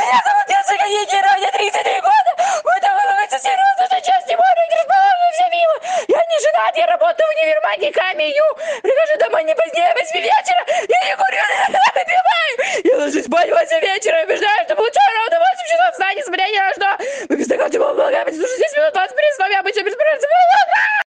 Меня зовут Яцека Егерова, мне 33 года. Мой такой говорится серьезно, что часть не может быть расположена все мимо. Я не женат, я работаю в универмаге каменью. Прихожу домой не позднее 8 вечера. Я не курю, я выпиваю. Я ложусь спать в 8 вечера и убеждаю, что получаю ровно 8 часов сна, несмотря ни на что. Выпью стакан теплого молока, послушаю 10 минут 20